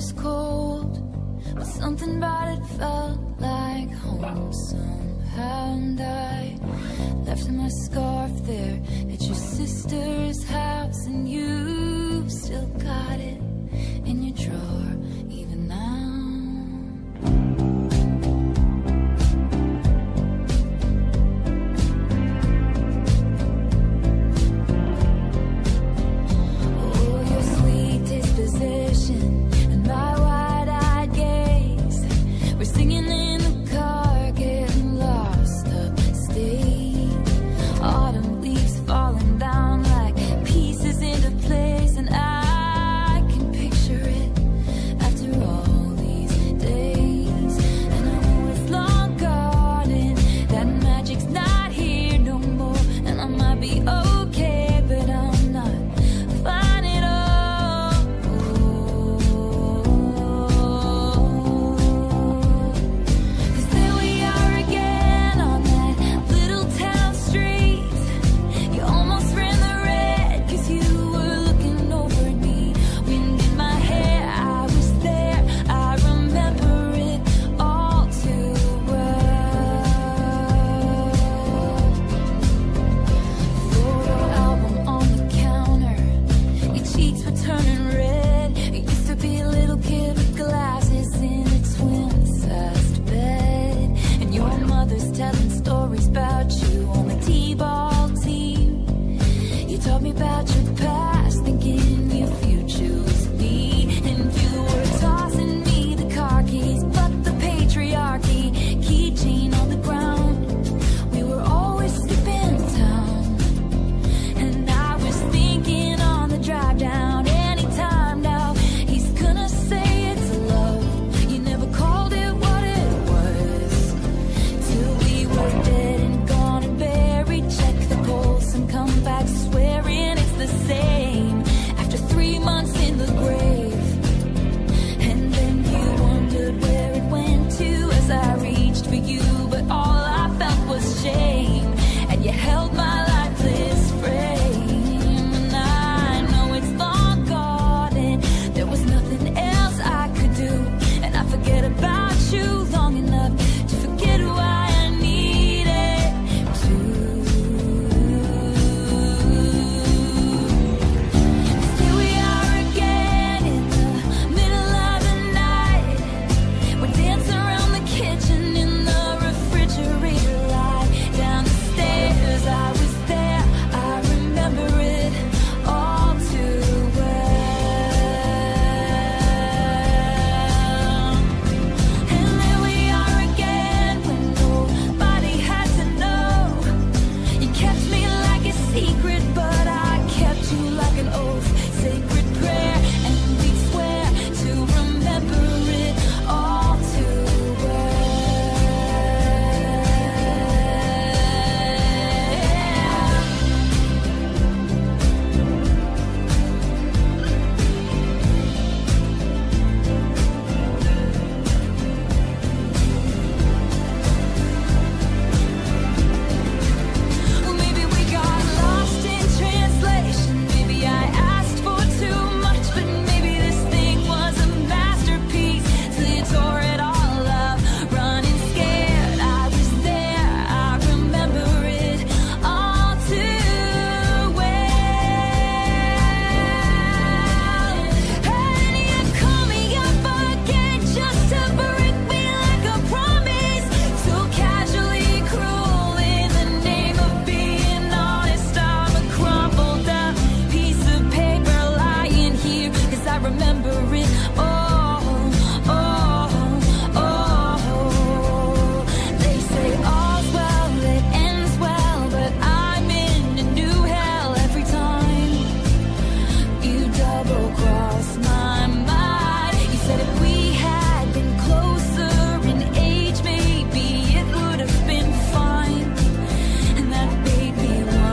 was cold, but something about it felt like home somehow. And I left my scarf there at your sister's house, and you've still got it in your drawer even now. And my wide-eyed gaze, we're singing in the car, getting lost upstate. Autumn leaves falling down like pieces into place, and I can picture it after all these days. And I know it's long gone and that magic's not here no more, and I might be okay, but I'm not fine at all.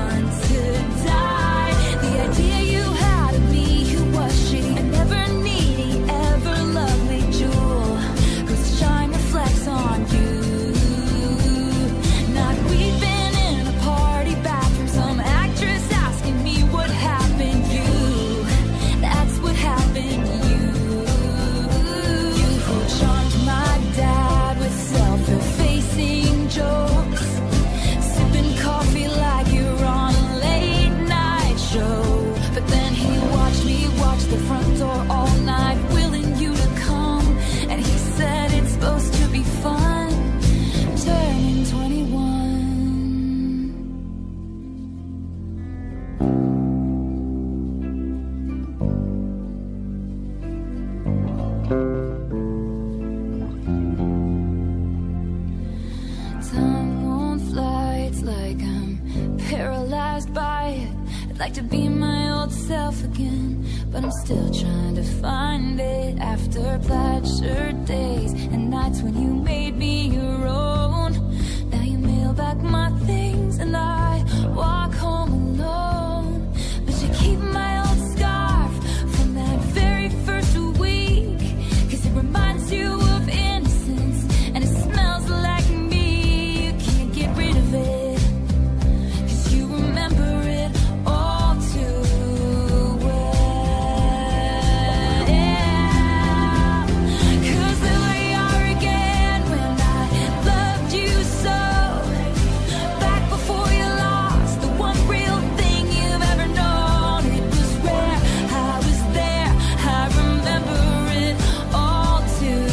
Need like to be my old self again, but I'm still trying to find it. After plaid shirt days and nights when you made me your own, now you mail back my things and I walk home alone. But you keep my old scarf from that very first week, 'cause it reminds you of innocence and it smells like me. You can't get rid of it, 'cause you remember it all too well. Yeah. 'Cause there we are again when I loved you so, back before you lost the one real thing you've ever known. It was rare, I was there, I remember it all too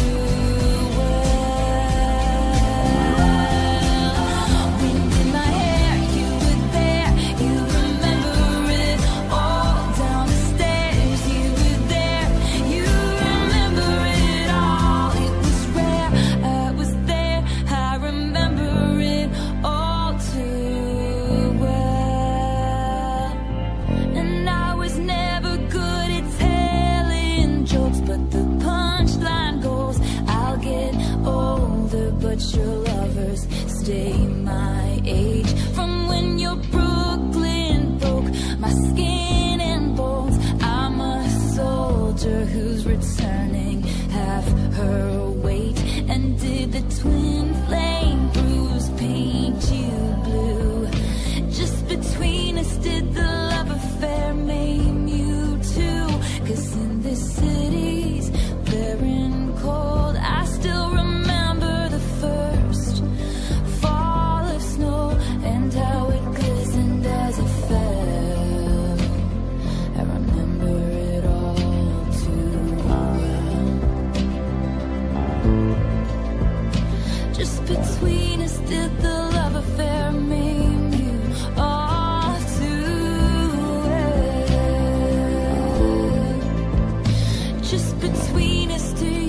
well. Wind in my hair, you were there, you remember it all. Down the stairs, you were there, you remember it all. It was rare, I was there, I remember it all too well. And I was never good at telling jokes, but the punchline goes, I'll get older, but your lovers stay my age. From when your Brooklyn broke my skin and bones, I'm a soldier who's returning half her weight. And did the twin flame bruise paint you blue? Just between us, did the love affair maim you too? 'Cause in this city's barren cold, I still remember the first fall of snow and how it glistened as it fell. I remember it all too well. Just between us, did the love affair maim you all too well? Just between us, do